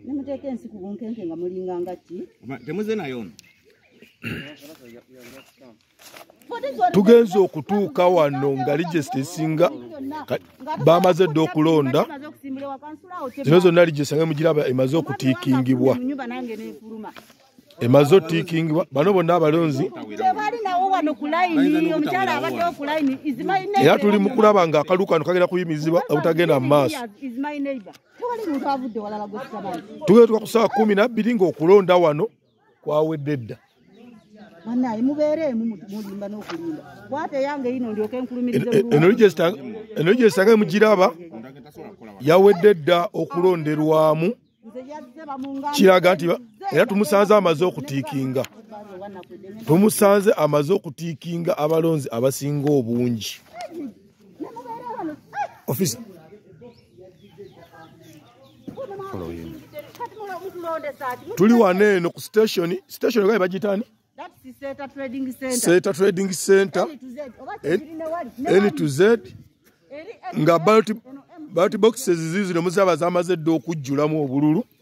Nimuteke ensiku kunkenke nga mulinga ngati. Temuze nayo. Tugenze okutuuka wano nga register singa bamaze dda okulonda. Zino zonna register nga mugiraba emaze okutiikingibwa. Emaze otiikingibwa. Bano bonna abalonzi. Era tuli mu kulaba nga akalu kano kagenda kuyimizibwa obutagenda mu maaso. Tugetuka ku ssaawa 12 ng'okulonda wano kwawedde dda. Eno register nga mugiraba yawedde dda okulonderwamu. Kiraga nti era tumusanze amaze okutiikinga. Tumusanze amaze okutiikinga abalonzi abasinga obungi. Officer. Tuli wane eno ku station ga bagitani? Seta Trading Center. N to Z. Nga ballot boxes zizino muzaba zamaze dda okujjulamu obululu.